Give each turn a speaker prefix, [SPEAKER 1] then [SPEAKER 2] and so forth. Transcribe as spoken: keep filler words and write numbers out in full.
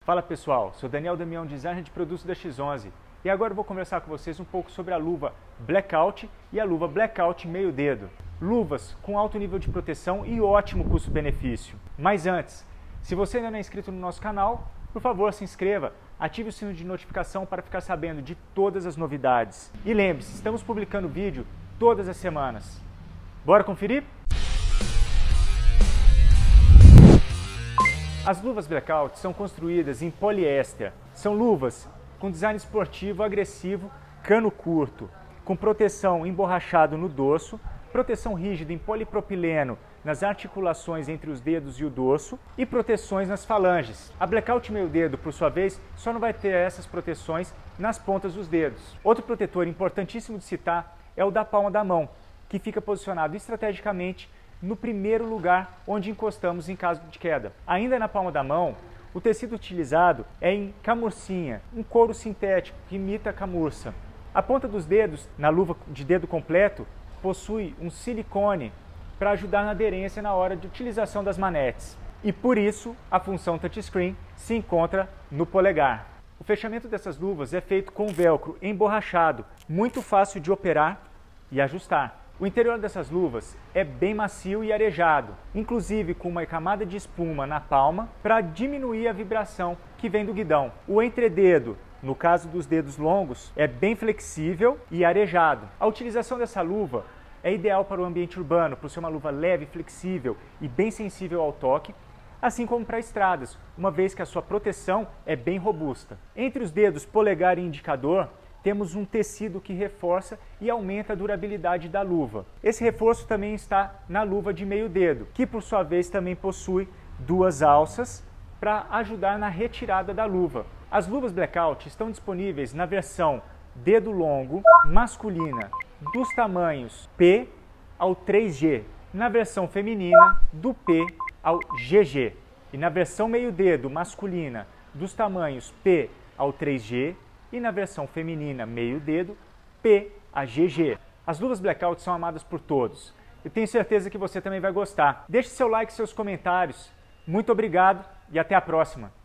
[SPEAKER 1] Fala pessoal, sou Daniel Damião, designer de produtos da X onze e agora eu vou conversar com vocês um pouco sobre a luva Blackout e a luva Blackout meio dedo. Luvas com alto nível de proteção e ótimo custo-benefício. Mas antes, se você ainda não é inscrito no nosso canal, por favor se inscreva, ative o sino de notificação para ficar sabendo de todas as novidades. E lembre-se, estamos publicando vídeo todas as semanas. Bora conferir? As luvas Blackout são construídas em poliéster. São luvas com design esportivo agressivo, cano curto, com proteção emborrachado no dorso, proteção rígida em polipropileno nas articulações entre os dedos e o dorso e proteções nas falanges. A Blackout meio dedo, por sua vez, só não vai ter essas proteções nas pontas dos dedos. Outro protetor importantíssimo de citar é o da palma da mão, que fica posicionado estrategicamente no primeiro lugar onde encostamos em caso de queda. Ainda na palma da mão, o tecido utilizado é em camurcinha, um couro sintético que imita a camurça. A ponta dos dedos, na luva de dedo completo, possui um silicone para ajudar na aderência na hora de utilização das manetes. E por isso, a função touchscreen se encontra no polegar. O fechamento dessas luvas é feito com velcro emborrachado, muito fácil de operar e ajustar. O interior dessas luvas é bem macio e arejado, inclusive com uma camada de espuma na palma para diminuir a vibração que vem do guidão. O entrededo, no caso dos dedos longos, é bem flexível e arejado. A utilização dessa luva é ideal para o ambiente urbano, por ser uma luva leve, flexível e bem sensível ao toque, assim como para estradas, uma vez que a sua proteção é bem robusta. Entre os dedos polegar e indicador, temos um tecido que reforça e aumenta a durabilidade da luva. Esse reforço também está na luva de meio dedo, que por sua vez também possui duas alças para ajudar na retirada da luva. As luvas Blackout estão disponíveis na versão dedo longo masculina dos tamanhos P ao três G, na versão feminina do P ao G G e na versão meio dedo masculina dos tamanhos P ao três G e na versão feminina meio dedo, P a G G. As luvas Blackout são amadas por todos. Eu tenho certeza que você também vai gostar. Deixe seu like e seus comentários. Muito obrigado e até a próxima.